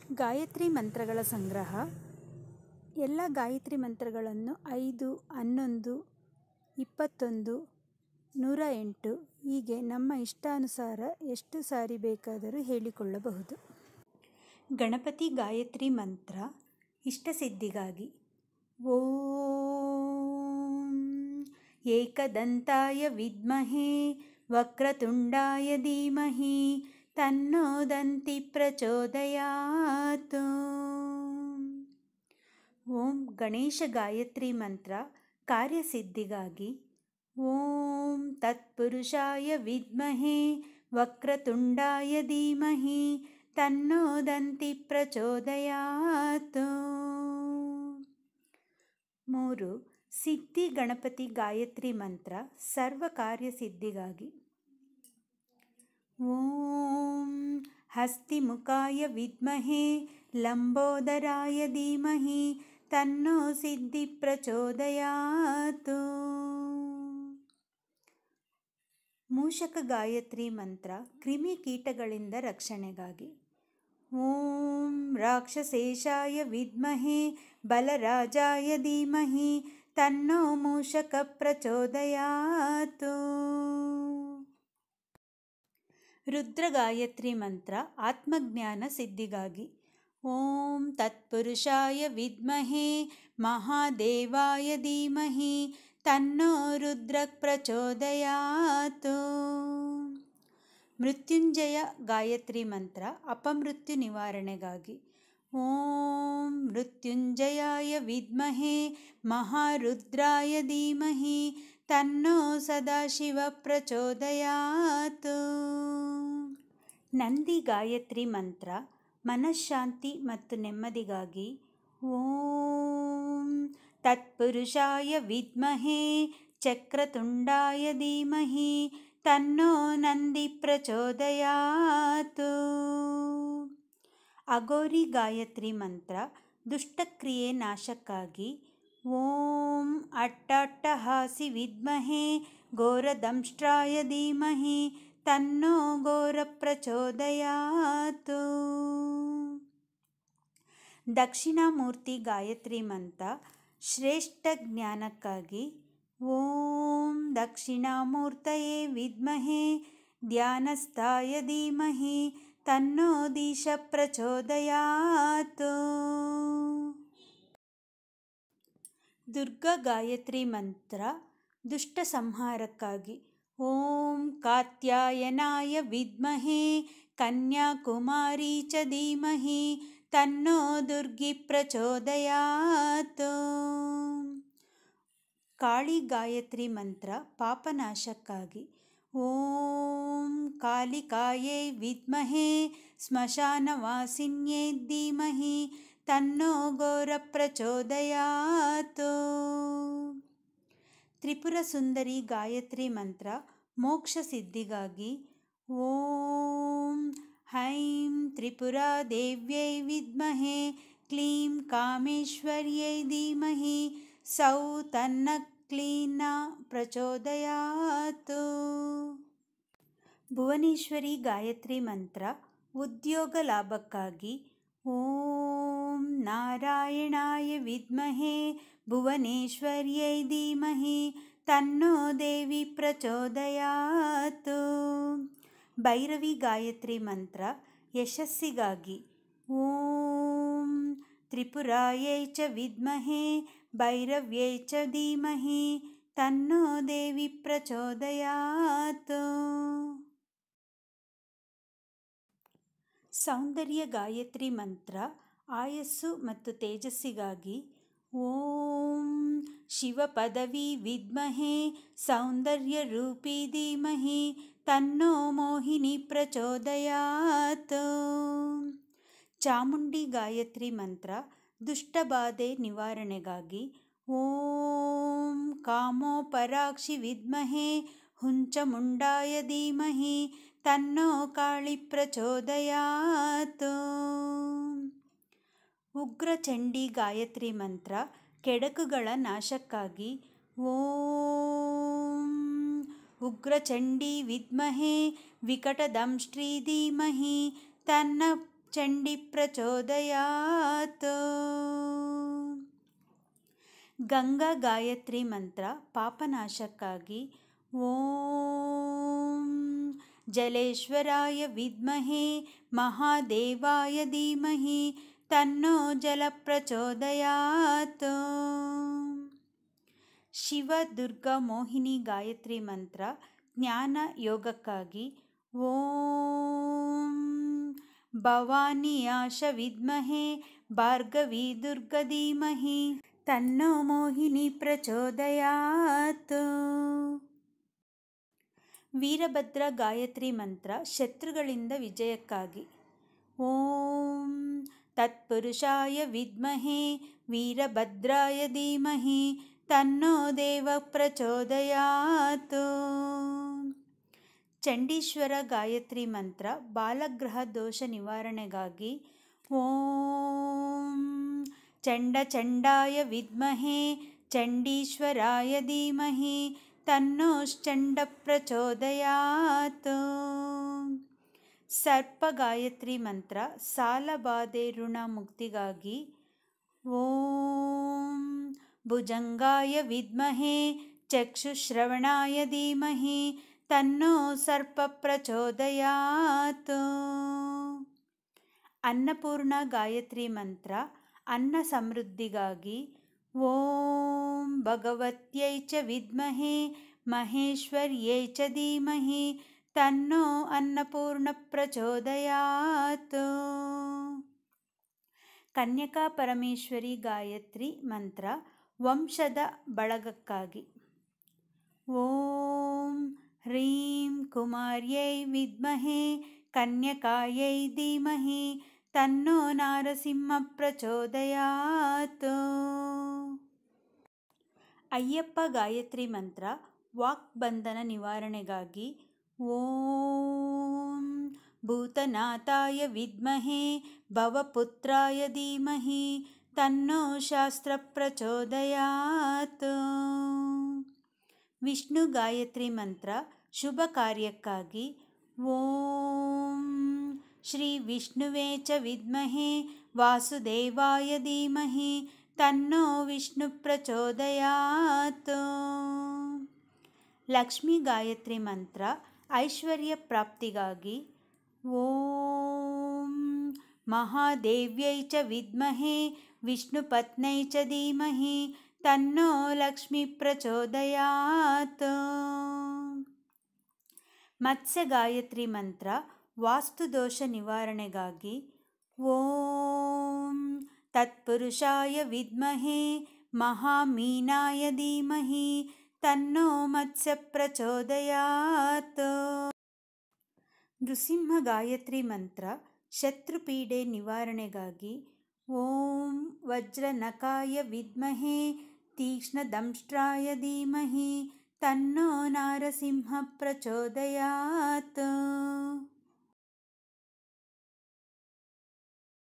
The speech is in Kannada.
ಗಾಯತ್ರಿ ಮಂತ್ರಗಳ ಸಂಗ್ರಹ. ಎಲ್ಲ ಗಾಯತ್ರಿ ಮಂತ್ರಗಳನ್ನು 5, 11, 21, 108 ಹೀಗೆ ನಮ್ಮ ಇಷ್ಟಾನುಸಾರ ಎಷ್ಟು ಸಾರಿ ಬೇಕಾದರೂ ಹೇಳಿಕೊಳ್ಳಬಹುದು. ಗಣಪತಿ ಗಾಯತ್ರಿ ಮಂತ್ರ ಇಷ್ಟಸಿದ್ಧಿಗಾಗಿ. ಓಂ ಏಕದಂತಾಯ ವಿದ್ಮಹೇ ವಕ್ರತುಂಡಾಯ ಧೀಮಹಿ ತನ್ನೋ ದಂತಿ ಪ್ರಚೋದಯಾತ್. ಓಂ ಗಣೇಶ ಗಾಯತ್ರಿ ಮಂತ್ರ ಕಾರ್ಯಸಿದ್ಧಿಗಾಗಿ. ಓಂ ತತ್ಪುರುಷಾಯ ವಿದ್ಮಹೇ ವಕ್ರತುಂಡಾಯ ಧೀಮಹಿ ತನ್ನೋ ದಂತಿ ಪ್ರಚೋದಯಾತ್. 3. ಸಿದ್ಧಿ ಗಣಪತಿ ಗಾಯತ್ರಿ ಮಂತ್ರ ಸರ್ವ ಕಾರ್ಯಸಿದ್ಧಿಗಾಗಿ. ಓಂ ಹಸ್ತಿಮುಖಾಯ ವಿದ್ಮಹೇ ಲಂಬೋದರಾಯ ಧೀಮಹಿ ತನ್ನೋ ಸಿದ್ಧಿ ಪ್ರಚೋದಯಾತ್. ಮೂಷಕ ಗಾಯತ್ರಿ ಮಂತ್ರ ಕ್ರಿಮಿಕೀಟಗಳಿಂದ ರಕ್ಷಣೆಗಾಗಿ. ಓಂ ರಾಕ್ಷಸೇಶಾಯ ವಿದ್ಮಹೇ ಬಲರಾಜಾಯ ಧೀಮಹಿ ತನ್ನೋ ಮೂಷಕ ಪ್ರಚೋದಯಾತ್. ರುದ್ರ ಗಾಯತ್ರಿ ಮಂತ್ರ ಆತ್ಮಜ್ಞಾನ ಸಿದ್ಧಿಗಾಗಿ. ಓಂ ತತ್ಪುರುಷಾಯ ವಿದ್ಮಹೇ ಮಹಾದೇವಾಯ ಧೀಮಹಿ ತನ್ನೋ ರುದ್ರ ಪ್ರಚೋದಯಾತ್. ಮೃತ್ಯುಂಜಯ ಗಾಯತ್ರಿ ಮಂತ್ರ ಅಪಮೃತ್ಯು ನಿವಾರಣೆಗಾಗಿ. ಓಂ ಮೃತ್ಯುಂಜಯಾಯ ವಿದ್ಮಹೇ ಮಹಾರುದ್ರಾಯ ಧೀಮಹಿ ತನ್ನೋ ಸದಾಶಿವ ಪ್ರಚೋದಯಾತ್. ನಂದಿ ಗಾಯತ್ರಿ ಮಂತ್ರ ಮನಃಶಾಂತಿ ಮತ್ತು ನೆಮ್ಮದಿಗಾಗಿ. ಓಂ ತತ್ಪುರುಷಾಯ ವಿದ್ಮಹೇ ಚಕ್ರತುಂಡಾಯ ಧೀಮಹಿ ತನ್ನೋ ನಂದಿ ಪ್ರಚೋದಯಾತ್. ಅಘೋರಿ ಗಾಯತ್ರಿ ಮಂತ್ರ ದುಷ್ಟಕ್ರಿಯೆ ನಾಶಕ್ಕಾಗಿ. ಓಂ ಅಟ್ಟಹಾಸಿ ವಿದ್ಮಹೇ ಘೋರದಂಷ್ಟ್ರಾಯ ಧೀಮಹಿ ತನ್ನೋ ಘೋರ ಪ್ರಚೋದಯಾತ್. ದಕ್ಷಿಣಾಮೂರ್ತಿ ಗಾಯತ್ರಿ ಮಂತ್ರ ಶ್ರೇಷ್ಠ ಜ್ಞಾನಕ್ಕಾಗಿ. ಓಂ ದಕ್ಷಿಣಾಮೂರ್ತಯೇ ವಿದ್ಮಹೇ ಧ್ಯಾನಸ್ಥಾಯ ಧೀಮಹಿ ತನ್ನೋ ದೀಶ ಪ್ರಚೋದಯಾತ್. ದುರ್ಗಾ ಗಾಯತ್ರಿ ಮಂತ್ರ ದುಷ್ಟ ಸಂಹಾರಕ್ಕಾಗಿ. ಓಂ ಕಾತ್ಯಾಯನಾಯ ವಿದ್ಮಹೇ ಕನ್ಯಾಕುಮಾರಿ ಚ ಧೀಮಹಿ ತನ್ನೋ ದುರ್ಗಿ ಪ್ರಚೋದಯಾತ್. ಕಾಳಿ ಗಾಯತ್ರಿ ಮಂತ್ರ ಪಾಪನಾಶಕ್ಕಾಗಿ. ಓಂ ಕಾಲಿಕಾಯೇ ವಿದ್ಮಹೇ ಸ್ಮಶಾನವಾಸಿನ್ಯೇ ಧೀಮಹಿ ತನ್ನೋ ಘೋರ ಪ್ರಚೋದಯಾತ್. ತ್ರಿಪುರ ಸುಂದರಿ ಗಾಯತ್ರಿ ಮಂತ್ರ ಮೋಕ್ಷ ಸಿದ್ಧಿಗಾಗಿ. ಓಂ ಹೈಂ ತ್ರಿಪುರಾ ದೇವ್ಯೈ ವಿದ್ಮಹೇ ಕ್ಲೀಂ ಕಾಮೇಶ್ವರ್ಯೈ ಧೀಮಹಿ ಸೌ ತನ್ನ ಕ್ಲೀನ ಪ್ರಚೋದಯಾತ್. ಭುವನೇಶ್ವರಿ ಗಾಯತ್ರಿ ಮಂತ್ರ ಉದ್ಯೋಗ ಲಾಭಕ್ಕಾಗಿ. ಓಂ ನಾರಾಯಣಾಯ ವಿದ್ಮಹೇ ಭುವನೇಶ್ವರ್ಯೈ ಧೀಮಹಿ ತನ್ನೋ ದೇವಿ ಪ್ರಚೋದಯಾತ್. ಭೈರವಿ ಗಾಯತ್ರಿ ಮಂತ್ರ ಯಶಸ್ಸಿಗಾಗಿ. ಓಂ ತ್ರಿಪುರಾಯೈ ಚ ವಿದ್ಮಹೇ ಭೈರವ್ಯೈ ಚ ಧೀಮಹಿ ತನ್ನೋ ದೇವಿ ಪ್ರಚೋದಯಾತ್. ಸೌಂದರ್ಯ ಗಾಯತ್ರಿ ಮಂತ್ರ ಆಯಸ್ಸು ಮತ್ತು ತೇಜಸ್ಸಿಗಾಗಿ. ಓಂ ಶಿವ ಪದವಿ ವಿದ್ಮಹೇ ಸೌಂದರ್ಯ ರೂಪಿ ಧೀಮಹಿ ತನ್ನೋ ಮೋಹಿನಿ ಪ್ರಚೋದಯಾತ್. ಚಾಮುಂಡಿ ಗಾಯತ್ರಿ ಮಂತ್ರ ದುಷ್ಟಬಾಧೆ ನಿವಾರಣೆಗಾಗಿ. ಓಂ ಕಾಮೋಪರಾಕ್ಷಿ ವಿದ್ಮಹೇ ಹುಂಚಮುಂಡಾಯ ಧೀಮಹಿ ತನ್ನೋ ಕಾಳಿ ಪ್ರಚೋದಯಾತ್. ಉಗ್ರಚಂಡಿ ಗಾಯತ್ರಿ ಮಂತ್ರ ಕೆಡಕುಗಳ ನಾಶಕ್ಕಾಗಿ. ಓಂ ಉಗ್ರಚಂಡಿ ವಿದ್ಮಹೇ ವಿಕಟದಂಷ್ಟ್ರೀ ಧೀಮಹಿ ತನ್ನ ಚಂಡಿ ಪ್ರಚೋದಯಾತ್. ಗಂಗಾ ಗಾಯತ್ರಿ ಮಂತ್ರ ಪಾಪನಾಶಕ್ಕಾಗಿ ಓಂ ಜಲೇಶ್ವರಾಯ ವಿದ್ಮಹೇ ಮಹಾದೇವಾಯ ಧೀಮಹಿ ತನ್ನೋ ಜಲ ಪ್ರಚೋದಯಾತ್. ಶಿವ ದುರ್ಗಾ ಮೋಹಿನಿ ಗಾಯತ್ರಿ ಮಂತ್ರ ಜ್ಞಾನ ಯೋಗಕ್ಕಾಗಿ ಓಂ ಭವಾನಿ ಆಶ ವಿದ್ಮಹೇ ಭಾರ್ಗವಿ ದುರ್ಗ ಧೀಮಹಿ ತನ್ನೋ ಮೋಹಿನಿ ಪ್ರಚೋದಯಾತ್. ವೀರಭದ್ರ ಗಾಯತ್ರಿ ಮಂತ್ರ ಶತ್ರುಗಳಿಂದ ವಿಜಯಕ್ಕಾಗಿ ಓಂ ತತ್ಪುರುಷಾಯ ವಿದ್ಮಹೇ ವೀರಭದ್ರಾಯ ಧೀಮಹಿ ತನ್ನೋ ದೇವ ಪ್ರಚೋದಯಾತ್. ಚಂಡೀಶ್ವರ ಗಾಯತ್ರಿ ಮಂತ್ರ ಬಾಲಗ್ರಹ ದೋಷ ನಿವಾರಣೆಗಾಗಿ ಓಂ ಚಂಡಾಯ ವಿದ್ಮಹೇ ಚಂಡೀಶ್ವರಾಯ ಧೀಮಹಿ ತನ್ನೋಶ್ಚಂಡ ಪ್ರಚೋದಯಾತ್. ಸರ್ಪ ಗಾಯತ್ರಿ ಮಂತ್ರ ಸಾಲಬಾಧೆ ಋಣ ಮುಕ್ತಿಗಾಗಿ ಓಂ ಭುಜಂಗಾಯ ವಿದ್ಮಹೇ ಚಕ್ಷುಶ್ರವಣಾಯ ಧೀಮಹಿ ತನ್ನೋ ಸರ್ಪ ಪ್ರಚೋದಯಾತ್. ಅನ್ನಪೂರ್ಣ ಗಾಯತ್ರಿ ಮಂತ್ರ ಅನ್ನ ಸಮೃದ್ಧಿಗಾಗಿ ಓಂ ಭಗವತ್ಯೈ ಚ ವಿದ್ಮಹೇ ಮಹೇಶ್ವರ್ಯೈ ಚ ಧೀಮಹಿ ತನ್ನೋ ಅನ್ನಪೂರ್ಣ ಪ್ರಚೋದಯಾತ್. ಕನ್ಯಕಾ ಪರಮೇಶ್ವರಿ ಗಾಯತ್ರಿ ಮಂತ್ರ ವಂಶದ ಬಳಗಕ್ಕಾಗಿ ಓಂ ಹ್ರೀಂ ಕುಮಾರ್ಯೈ ವಿದ್ಮಹೇ ಕನ್ಯಕಾಯೈ ಧೀಮಹಿ ತನ್ನೋ ನಾರಸಿಂಹ ಪ್ರಚೋದಯಾತ್. ಅಯ್ಯಪ್ಪ ಗಾಯತ್ರಿ ಮಂತ್ರ ವಾಕ್ಬಂಧನ ನಿವಾರಣೆಗಾಗಿ ಓಂ ಭೂತನಾಥಾಯ ವಿದ್ಮಹೇ ಭವಪುತ್ರಾಯ ಧೀಮಹಿ ತನ್ನೋ ಶಾಸ್ತ್ರ ಪ್ರಚೋದಯಾತ್. ವಿಷ್ಣು ಗಾಯತ್ರಿ ಮಂತ್ರ ಶುಭ ಕಾರ್ಯಕ್ಕಾಗಿ ಓಂ ಶ್ರೀ ವಿಷ್ಣುವೇ ಚ ವಿದ್ಮಹೇ ವಾಸುದೇವಾಯ ಧೀಮಹಿ ತನ್ನೋ ವಿಷ್ಣು ಪ್ರಚೋದಯಾತ್. ಲಕ್ಷ್ಮೀ ಗಾಯತ್ರಿ ಮಂತ್ರ ಐಶ್ವರ್ಯ ಪ್ರಾಪ್ತಿಗಾಗಿ ಓಂ ಮಹಾದೇವ್ಯೈ ಚ ವಿದ್ಮಹೇ ವಿಷ್ಣುಪತ್ನೈ ಚ ಧೀಮಹಿ ತನ್ನೋ ಲಕ್ಷ್ಮೀ ಪ್ರಚೋದಯಾತ್. ಮತ್ಸ್ಯ ಗಾಯತ್ರಿ ಮಂತ್ರ ವಾಸ್ತುದೋಷ ನಿವಾರಣೆಗಾಗಿ ಓಂ ತತ್ಪುರುಷಾಯ ವಿದ್ಮಹೇ ಮಹಾಮೀನಾಯ ಧೀಮಹಿ ತನ್ನೋ ಮತ್ಸ್ಯ ಪ್ರಚೋದಯಾತ್. ನೃಸಿಂಹ ಗಾಯತ್ರಿ ಮಂತ್ರ ಶತ್ರುಪೀಡೆ ನಿವಾರಣೆಗಾಗಿ ಓಂ ವಜ್ರನಖಾಯ ವಿದ್ಮಹೇ ತೀಕ್ಷ್ಣದಂಷ್ಟ್ರಾಯ ಧೀಮಹಿ ತನ್ನೋ ನಾರಸಿಂಹ ಪ್ರಚೋದಯಾತ್.